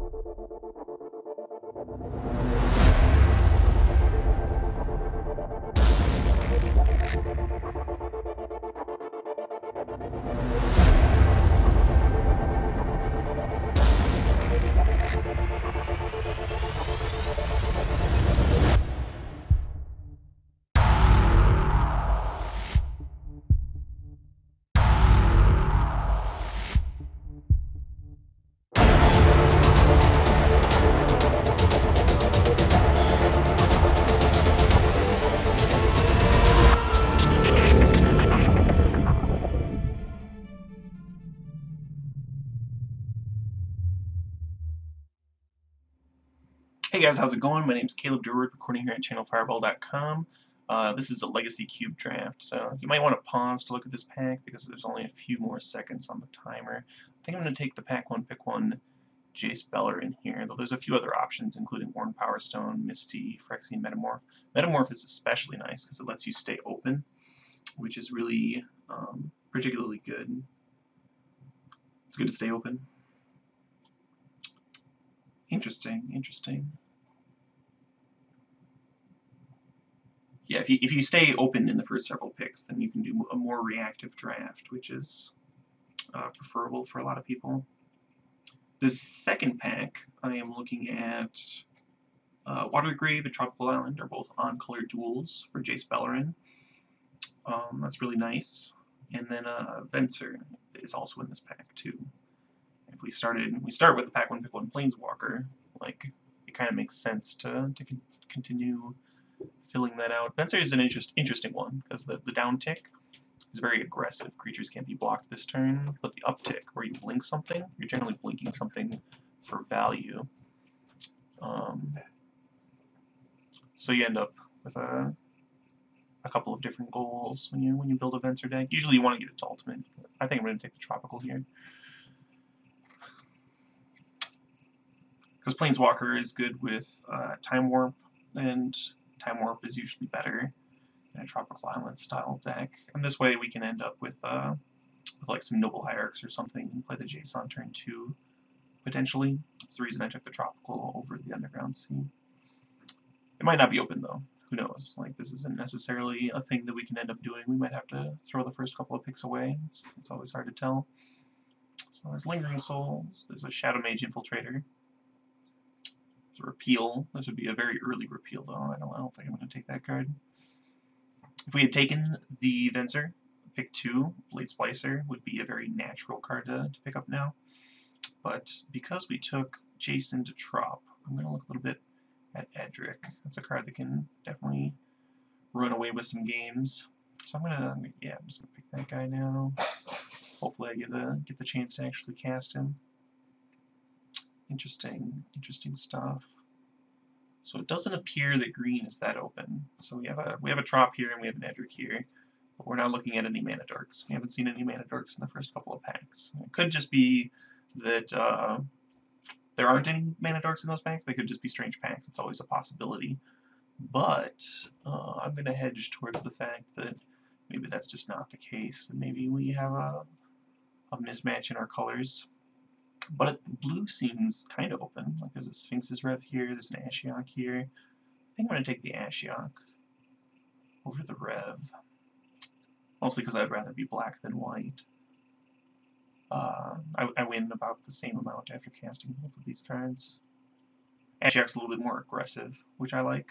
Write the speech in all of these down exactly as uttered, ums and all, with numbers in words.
Hey guys, how's it going? My name's CalebD, recording here at channel fireball dot com. Uh, this is a Legacy Cube draft, so you might want to pause to look at this pack because there's only a few more seconds on the timer. I think I'm going to take the pack one, pick one Jace Bellerin here, though there's a few other options, including Worn Power Stone, Misty, Phyrexian Metamorph. Metamorph is especially nice because it lets you stay open, which is really um, particularly good. It's good to stay open. Interesting, interesting. Yeah, if you, if you stay open in the first several picks, then you can do a more reactive draft, which is uh, preferable for a lot of people. This second pack, I am looking at uh, Watergrave and Tropical Island are both on-color duels for Jace Bellerin. Um, that's really nice. And then uh, Venser is also in this pack too. If we started, we start with the pack one, pick one Planeswalker, like it kind of makes sense to to con continue filling that out. Venser is an interest, interesting one because the, the down tick is very aggressive. Creatures can't be blocked this turn, but the uptick, where you blink something, you're generally blinking something for value. Um, so you end up with a, a couple of different goals when you when you build a Venser deck. Usually you want to get it to ultimate. I think I'm going to take the tropical here. Because Planeswalker is good with uh, Time Warp, and Time Warp is usually better in a Tropical Island style deck. And this way we can end up with, uh, with like some Noble Hierarchs or something and play the Jace on turn two, potentially. That's the reason I took the Tropical over the Underground Sea. It might not be open though. Who knows? Like, this isn't necessarily a thing that we can end up doing. We might have to throw the first couple of picks away. It's, it's always hard to tell. So there's Lingering Souls, there's a Shadow Mage Infiltrator. Repeal. This would be a very early repeal, though. I don't, I don't think I'm going to take that card. If we had taken the Venser, pick two, Blade Splicer would be a very natural card to, to pick up now. But because we took Jason to Trop, I'm going to look a little bit at Edric. That's a card that can definitely run away with some games. So I'm going to, yeah, I'm just going to pick that guy now. Hopefully I get the, get the chance to actually cast him. Interesting, interesting stuff. So it doesn't appear that green is that open. So we have a we have a Trop here and we have an Edric here, but we're not looking at any mana dorks. We haven't seen any mana dorks in the first couple of packs. It could just be that uh, there aren't any mana dorks in those packs. They could just be strange packs. It's always a possibility. But uh, I'm going to hedge towards the fact that maybe that's just not the case. And maybe we have a, a mismatch in our colors. But blue seems kind of open. Like there's a Sphinx's Rev here, there's an Ashiok here. I think I'm going to take the Ashiok over the Rev. Mostly because I'd rather be black than white. Uh, I, I win about the same amount after casting both of these cards. Ashiok's a little bit more aggressive, which I like.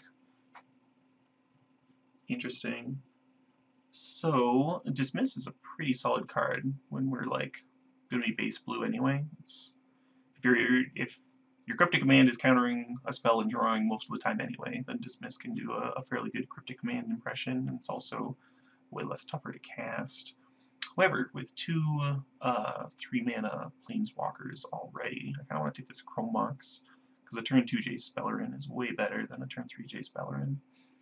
Interesting. So, Dismiss is a pretty solid card when we're like going to be base blue anyway. It's, if, you're, if your Cryptic Command is countering a spell and drawing most of the time anyway, then Dismiss can do a, a fairly good Cryptic Command impression, and it's also way less tougher to cast. However, with two uh, three mana Planeswalkers already, I kind of want to take this Chrome Mox, because a turn two Jace Bellerin is way better than a turn three Jace Bellerin.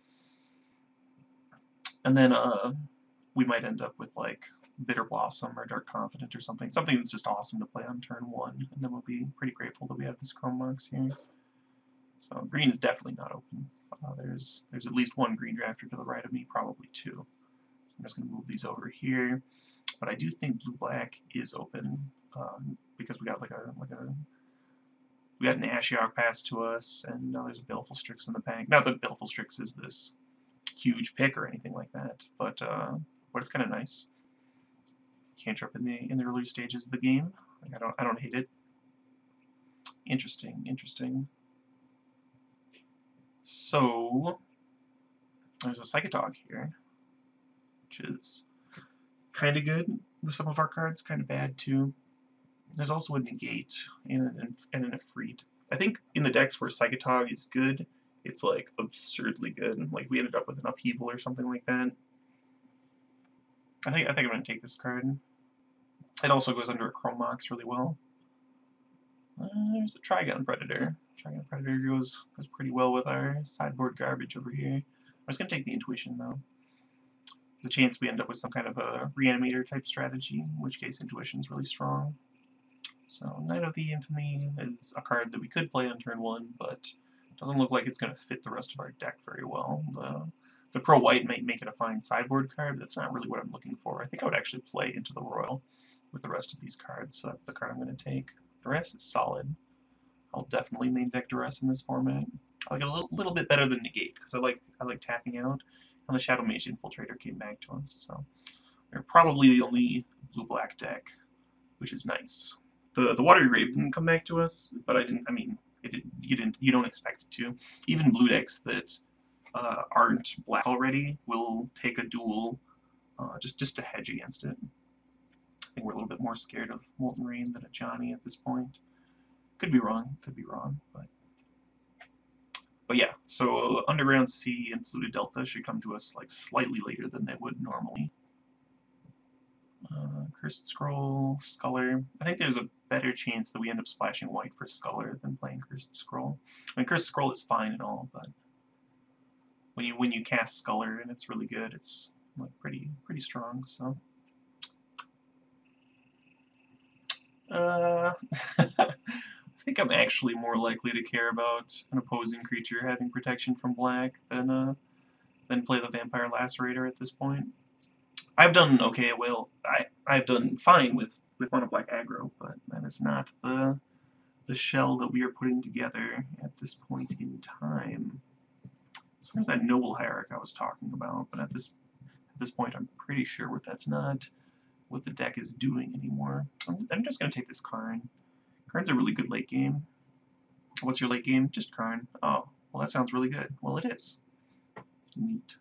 And then uh, we might end up with like Bitter Blossom or Dark Confidant or something. Something that's just awesome to play on turn one. And then we'll be pretty grateful that we have this Chrome Mox here. So green is definitely not open. Uh, there's there's at least one green drafter to the right of me, probably two. So I'm just going to move these over here. But I do think blue-black is open um, because we got like a like a we got an Ashiok pass to us, and now there's a Baleful Strix in the pack. Not that Baleful Strix is this huge pick or anything like that, but uh, but it's kind of nice. Cantrip in the in the early stages of the game. Like, I don't I don't hate it. Interesting, interesting. So there's a Psychotog here, which is kind of good with some of our cards, kind of bad too. There's also a Negate and an, and an Efreet. I think in the decks where Psychotog is good, it's like absurdly good. Like we ended up with an Upheaval or something like that. I think I think I'm gonna take this card. It also goes under a Chrome Mox really well. Uh, there's a Trigon Predator. Trigon Predator goes goes pretty well with our sideboard garbage over here. I'm just gonna take the Intuition though. There's a chance we end up with some kind of a Reanimator type strategy, in which case Intuition's really strong. So Knight of the Infamy is a card that we could play on turn one, but doesn't look like it's going to fit the rest of our deck very well. The, the Pro White might make it a fine sideboard card, but that's not really what I'm looking for. I think I would actually play into the Royal with the rest of these cards, so that's the card I'm going to take. Duress is solid. I'll definitely main deck Duress in this format. I like it a little, little bit better than Negate, because I like I like tapping out, and the Shadow Mage Infiltrator came back to us, so we're probably the only blue-black deck, which is nice. The the Watery Grave didn't come back to us, but I didn't. I mean, it didn't. You didn't. You don't expect it to. Even blue decks that uh, aren't black already will take a duel uh, just just to hedge against it. I think we're a little bit more scared of Molten Rain than a Johnny at this point. Could be wrong. Could be wrong. But but yeah. So Underground Sea and Polluted Delta should come to us like slightly later than they would normally. Uh, Cursed Scroll, Sculler. I think there's a better chance that we end up splashing white for Sculler than playing Cursed Scroll. I mean, Cursed Scroll is fine and all, but when you when you cast Sculler and it's really good, it's like pretty pretty strong. So, uh, I think I'm actually more likely to care about an opposing creature having protection from black than uh than play the Vampire Lacerator at this point. I've done okay. Well, I I've done fine with with mono black aggro, but that is not the the shell that we are putting together at this point in time. So there's that noble hierarch I was talking about, but at this at this point, I'm pretty sure what that's not what the deck is doing anymore. I'm, I'm just gonna take this Karn. Karn's a really good late game. What's your late game? Just Karn. Oh, well, that sounds really good. Well, it is. Neat.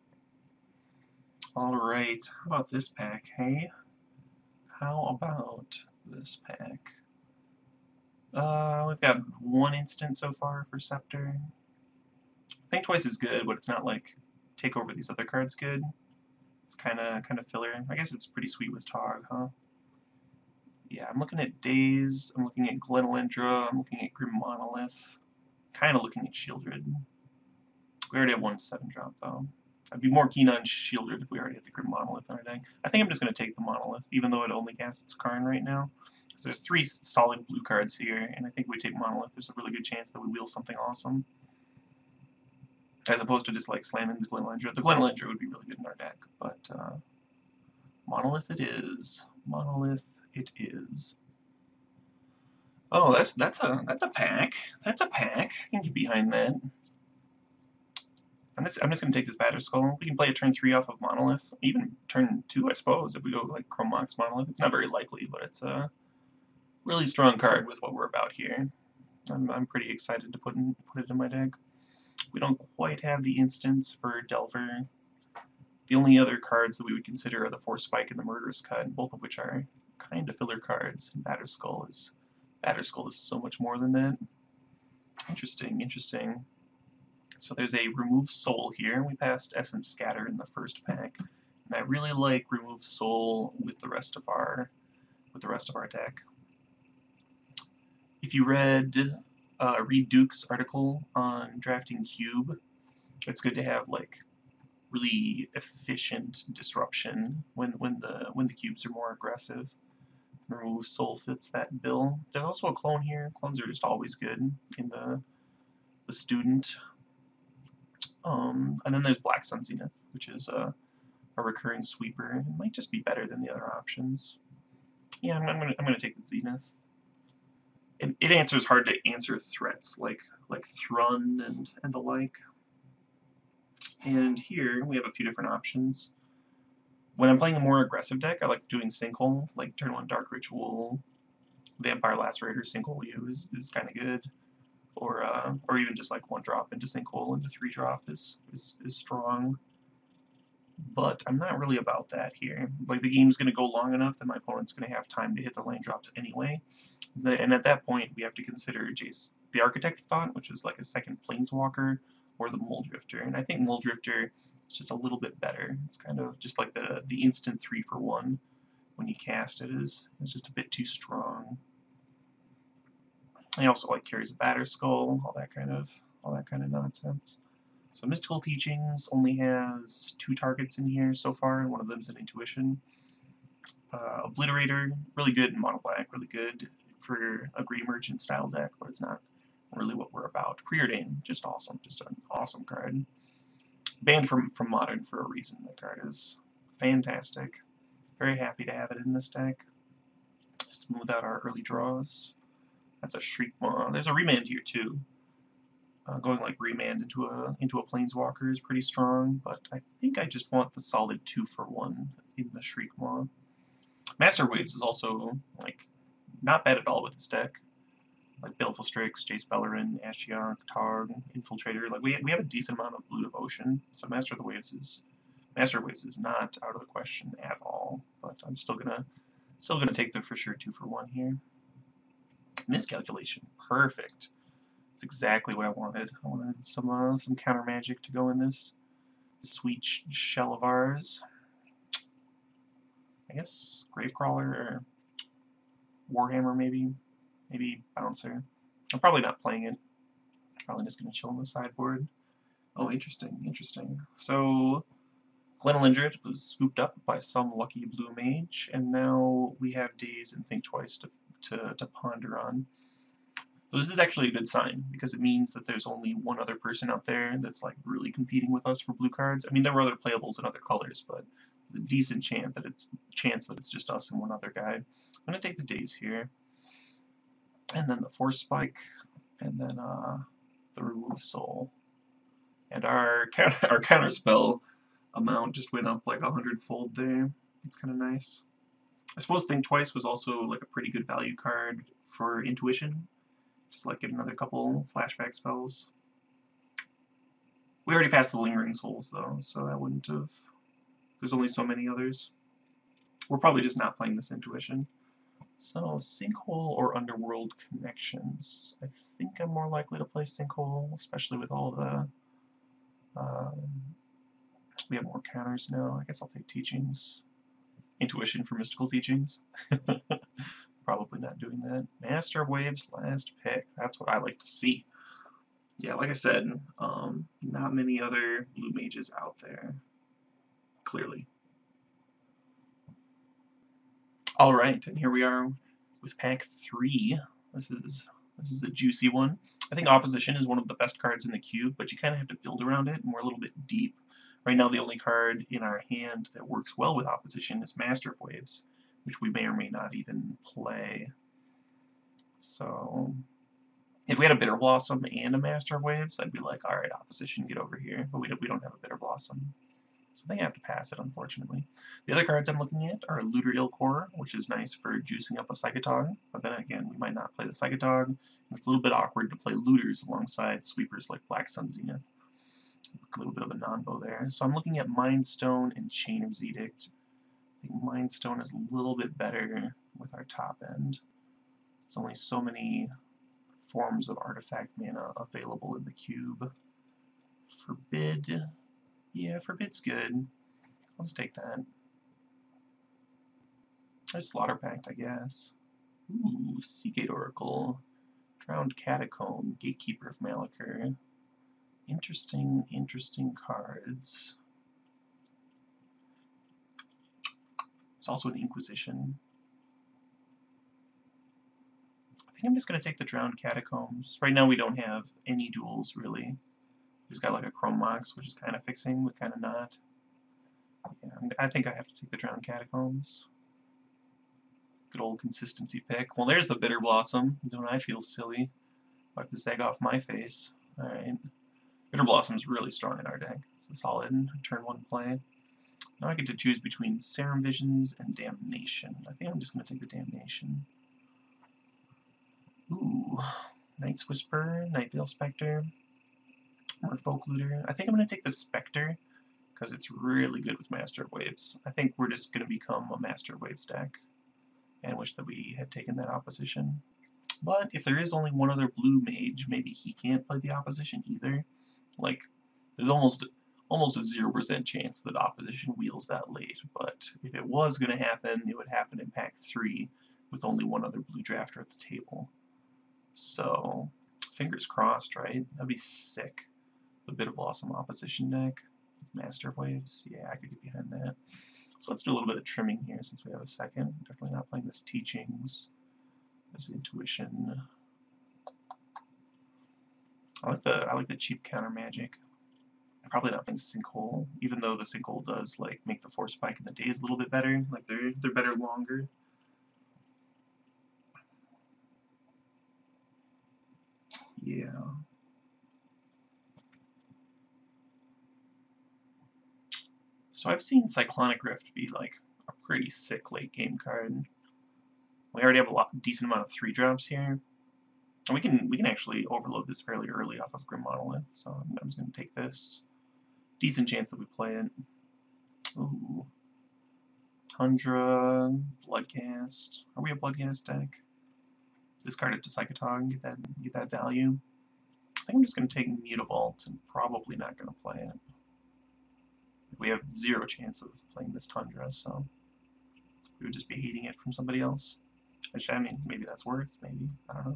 Alright, how about this pack, hey? How about this pack? Uh, we've got one instance so far for Scepter. Think Twice is good, but it's not like take over these other cards good. It's kind of kind of filler. I guess it's pretty sweet with Tog, huh? Yeah, I'm looking at Daze, I'm looking at Glenelendra, I'm looking at Grim Monolith, kind of looking at Shieldred. We already have one seven drop, though. I'd be more keen on Shieldred if we already had the Grim Monolith on our deck. I think I'm just going to take the Monolith, even though it only casts Karn right now. Because there's three solid blue cards here, and I think if we take Monolith, there's a really good chance that we wheel something awesome. As opposed to just like slamming the Glenelendra. The Glenelendra would be really good in our deck, but uh, Monolith it is. Monolith it is. Oh, that's that's a that's a pack. That's a pack. I can get behind that. I'm just, I'm just going to take this Batterskull. We can play a turn three off of Monolith. Even turn two, I suppose, if we go like Chrome Mox Monolith. It's not very likely, but it's a really strong card with what we're about here. I'm, I'm pretty excited to put, in, put it in my deck. We don't quite have the instance for Delver. The only other cards that we would consider are the Force Spike and the Murderous Cut, both of which are kind of filler cards. And Batterskull is, Batterskull is so much more than that. Interesting, interesting. So there's a Remove Soul here. We passed Essence Scatter in the first pack, and I really like Remove Soul with the rest of our with the rest of our deck. If you read uh, read Duke's article on drafting Cube, it's good to have like really efficient disruption when when the when the cubes are more aggressive. Remove Soul fits that bill. There's also a clone here. Clones are just always good in the the student. Um, and then there's Black Sun Zenith, which is a, a recurring sweeper. It might just be better than the other options. Yeah, I'm, I'm gonna I'm gonna take the Zenith. it, it answers hard to answer threats like like Thrun and, and the like. And here we have a few different options. When I'm playing a more aggressive deck, I like doing Sinkhole, like turn one Dark Ritual, Vampire Lacerator, Sinkhole U is, is kind of good. Or uh, or even just like one drop into Sinkhole into three drop is, is, is strong. But I'm not really about that here. Like, the game's going to go long enough that my opponent's going to have time to hit the lane drops anyway. And at that point, we have to consider Jace, the Architect of Thought, which is like a second Planeswalker, or the Mole Drifter. And I think Mole Drifter is just a little bit better. It's kind of just like the, the instant three for one when you cast it is, is just a bit too strong. I also like carries a Batter Skull, all that kind of all that kind of nonsense. So Mystical Teachings only has two targets in here so far, and one of them is an Intuition. Uh, Obliterator, really good in mono black, really good for a Grey Merchant style deck, but it's not really what we're about. Preordain, just awesome, just an awesome card. Banned from, from Modern for a reason. That card is fantastic. Very happy to have it in this deck. Smooth out our early draws. That's a Shriek Maw. There's a Remand here too. Uh, going like Remand into a into a Planeswalker is pretty strong, but I think I just want the solid two for one in the Shriek Maw. Master Waves is also like not bad at all with this deck. Like Baleful Strix, Jace Beleren, Ashiok, Targ, Infiltrator. Like we we have a decent amount of Blue Devotion, so Master of the Waves is Master Waves is not out of the question at all. But I'm still gonna still gonna take the for sure two for one here. Miscalculation, perfect. It's exactly what I wanted. I wanted some uh, some counter magic to go in this sweet sh shell of ours. I guess Gravecrawler or Warhammer maybe, maybe Bouncer. I'm probably not playing it. Probably just gonna chill on the sideboard. Oh, interesting, interesting. So Glenelindred was scooped up by some lucky blue mage, and now we have Daze and Think Twice to to, to ponder on. So this is actually a good sign, because it means that there's only one other person out there that's like really competing with us for blue cards. I mean, there were other playables in other colors, but there's a decent chance that it's chance that it's just us and one other guy. I'm gonna take the Daze here, and then the Force Spike, and then uh, the Remove Soul, and our counter, our counter spell amount just went up like a hundredfold there. It's kind of nice. I suppose Think Twice was also like a pretty good value card for Intuition. Just like get another couple flashback spells. We already passed the Lingering Souls though, so that wouldn't have... There's only so many others. We're probably just not playing this Intuition. So, Sinkhole or Underworld Connections. I think I'm more likely to play Sinkhole, especially with all the... Um, we have more counters now. I guess I'll take Teachings. Intuition for Mystical Teachings. Probably not doing that. Master of Waves, last pick. That's what I like to see. Yeah, like I said, um, not many other blue mages out there. Clearly. Alright, and here we are with pack three. This is this is a juicy one. I think Opposition is one of the best cards in the cube, but you kind of have to build around it, and we're a little bit deep. Right now, the only card in our hand that works well with Opposition is Master of Waves, which we may or may not even play. So, if we had a Bitter Blossom and a Master of Waves, I'd be like, alright, Opposition, get over here. But we don't, we don't have a Bitter Blossom. So I think I have to pass it, unfortunately. The other cards I'm looking at are Looter Ilkor, which is nice for juicing up a Psychotog. But then again, we might not play the Psychotog. It's a little bit awkward to play Looters alongside sweepers like Black Sun Zenith. A little bit of a non-bow there. So I'm looking at Mind Stone and Chainer's Edict. I think Mind Stone is a little bit better with our top end. There's only so many forms of artifact mana available in the cube. Forbid. Yeah, Forbid's good. I'll just take that. A Slaughter Pact, I guess. Ooh, Seagate Oracle. Drowned Catacomb. Gatekeeper of Malachor. Interesting, interesting cards. It's also an Inquisition. I think I'm just going to take the Drowned Catacombs. Right now we don't have any duels, really. We've got like a Chrome Mox, which is kind of fixing, but kind of not. Yeah, I think I have to take the Drowned Catacombs. Good old consistency pick. Well, there's the Bitter Blossom. Don't I feel silly? Wipe this egg off my face. Alright. Bitter Blossom is really strong in our deck. It's a solid turn one play. Now I get to choose between Serum Visions and Damnation. I think I'm just going to take the Damnation. Ooh. Night's Whisper, Nightveil Spectre, or Folk Looter. I think I'm going to take the Spectre, because it's really good with Master of Waves. I think we're just going to become a Master of Waves deck, and wish that we had taken that opposition. But if there is only one other blue mage, maybe he can't play the opposition either. Like, there's almost almost a zero percent chance that opposition wheels that late, but if it was going to happen, it would happen in pack three with only one other blue drafter at the table. So, fingers crossed, right? That'd be sick. The Bitter Blossom opposition deck. Master of Waves, yeah, I could get behind that. So let's do a little bit of trimming here since we have a second. Definitely not playing this Teachings. This Intuition. I like the I like the cheap counter magic. I'm probably not playing Sinkhole, even though the Sinkhole does like make the Force Spike and the days a little bit better. Like they're they're better longer. Yeah. So I've seen Cyclonic Rift be like a pretty sick late game card. We already have a lot, decent amount of three drops here, and we can we can actually overload this fairly early off of Grim Monolith. So I'm, I'm just gonna take this. Decent chance that we play it. Ooh. Tundra, Bloodcast. Are we a Bloodcast deck? Discard it to Psychotog, get that get that value. I think I'm just gonna take Mutavault and probably not gonna play it. We have zero chance of playing this Tundra, so we would just be hating it from somebody else. Which, I mean, maybe that's worth, maybe, I don't know.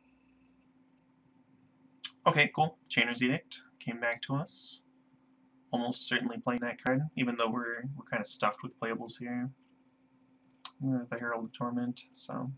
Okay, cool. Chainer's Edict came back to us. Almost certainly playing that card, even though we're we're kind of stuffed with playables here. There's the Herald of Torment, so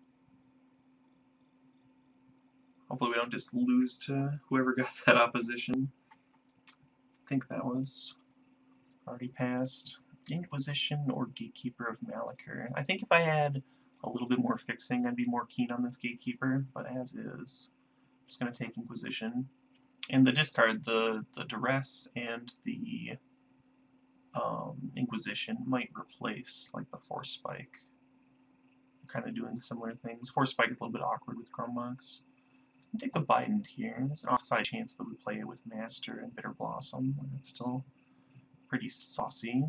hopefully we don't just lose to whoever got that opposition. I think that was already passed. Inquisition or Gatekeeper of Malachor. I think if I had a little bit more fixing, I'd be more keen on this Gatekeeper, but as is, I'm just going to take Inquisition. And the discard, the, the Duress and the um, Inquisition might replace like the Force Spike. Kind of doing similar things. Force Spike is a little bit awkward with Chromebox. Take the Bident here. There's an offside chance that we play it with Master and Bitter Blossom. It's still pretty saucy.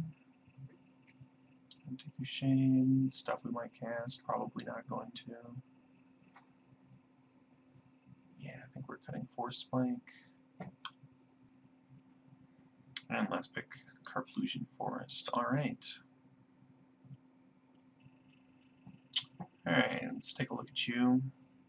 Shane, stuff we might cast, probably not going to. Yeah, I think we're cutting Force Spike. And last pick, Carplusion Forest. Alright. Alright, let's take a look at you.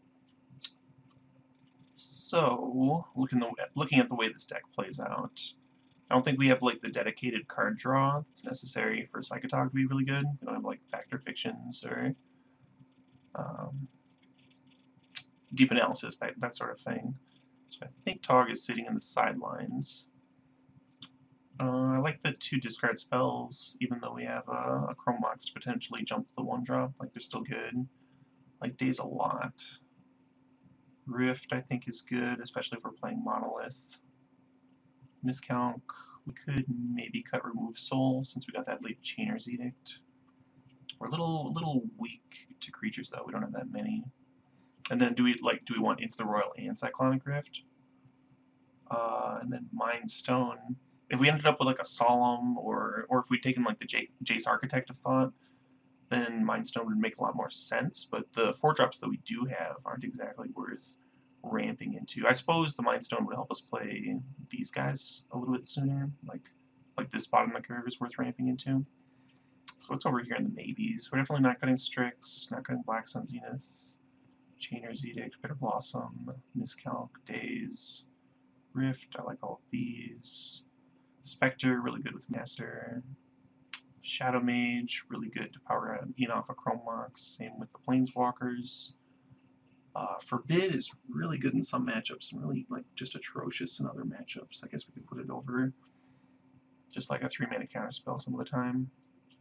So, looking, the, looking at the way this deck plays out, I don't think we have like the dedicated card draw that's necessary for Psychotog to be really good. We don't have like Factor Fictions or um, Deep Analysis, that, that sort of thing. So I think Tog is sitting in the sidelines. Uh, I like the two discard spells, even though we have a, a Chrome Box to potentially jump to the one drop. Like they're still good. Like Daze a lot. Rift I think is good, especially if we're playing Monolith. Miscalc, we could maybe cut Remove Soul since we got that late Chainer's Edict. We're a little little weak to creatures though, we don't have that many. And then do we like do we want Into the Royal and Cyclonic Rift? Uh, and then Mind Stone. If we ended up with like a Solemn or or if we'd taken like the J Jace Architect of Thought, then Mind Stone would make a lot more sense, but the four drops that we do have aren't exactly worth ramping into. I suppose the Mind Stone would help us play these guys a little bit sooner, like like this spot in the curve is worth ramping into. So what's over here in the maybes? We're definitely not cutting Strix, not cutting Black Sun Zenith, Chainer's Edict, Bitter Blossom, Miscalc, Daze, Rift, I like all of these. Spectre, really good with Master. Shadow Mage, really good to power in off a Chrome Mox, same with the Planeswalkers. Uh, Forbid is really good in some matchups and really like just atrocious in other matchups. I guess we could put it over just like a three mana counterspell some of the time.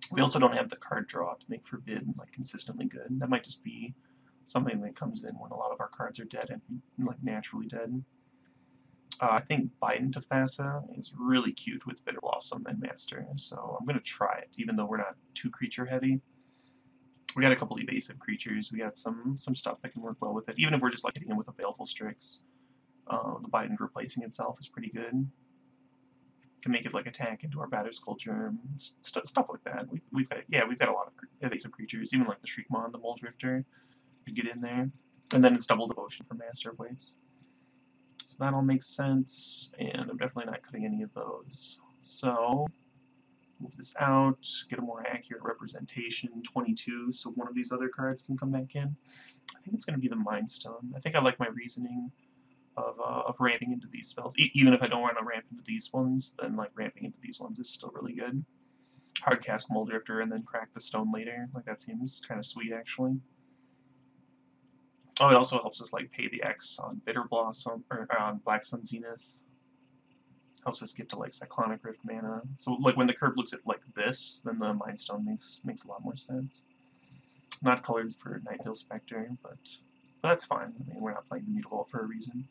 We also don't have the card draw to make Forbid like consistently good. That might just be something that comes in when a lot of our cards are dead and like naturally dead. Uh, I think Biden to Thassa is really cute with Bitter Blossom and Master, so I'm going to try it, even though we're not too creature heavy. We got a couple evasive creatures, we got some some stuff that can work well with it, even if we're just like hitting it with a Baleful Strix. Uh, the Biden replacing itself is pretty good. Can make it like attack into our Batter Sculpture, st stuff like that. We've, we've got, yeah, we've got a lot of evasive creatures, even like the Shriekmaw, the Mole Drifter, could get in there. And then it's double devotion for Master of Waves. So that all makes sense, and I'm definitely not cutting any of those. So, move this out, get a more accurate representation, twenty-two, so one of these other cards can come back in. I think it's going to be the Mind Stone. I think I like my reasoning of, uh, of ramping into these spells. E even if I don't want to ramp into these ones, then like ramping into these ones is still really good. Hard cast Mole Drifter and then crack the stone later. Like that seems kind of sweet actually. Oh, it also helps us like pay the X on Bitter Blossom or on Black Sun Zenith. Helps us get to like Cyclonic Rift mana. So like when the curve looks at like this, then the Mind Stone makes makes a lot more sense. Not colored for Nightveil Spectre, but, but that's fine. I mean, we're not playing the Mutable for a reason.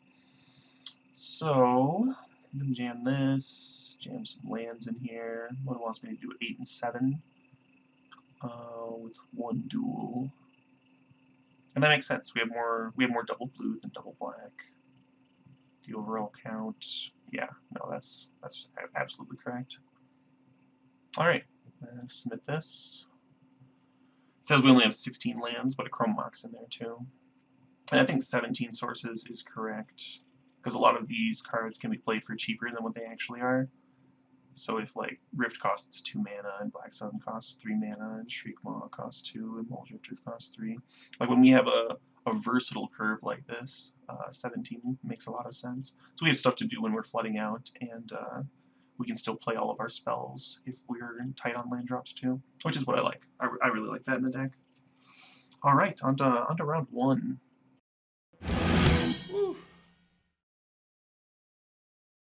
So I'm gonna jam this, jam some lands in here. What wants me to do? Eight and seven uh, with one duel. And that makes sense. We have more we have more double blue than double black. The overall count, yeah, no, that's that's absolutely correct. All right, uh, submit this. It says we only have sixteen lands, but a Chrome Mox in there too. And I think seventeen sources is correct, because a lot of these cards can be played for cheaper than what they actually are. So if like Rift costs two mana and Black Sun costs three mana and Shriekmaw costs two and Mole Drifter costs three, like when we have a, a versatile curve like this, uh, seventeen makes a lot of sense. So we have stuff to do when we're flooding out, and uh, we can still play all of our spells if we're tight on land drops too, which is what I like. I, I really like that in the deck. All right, on to, on to round one.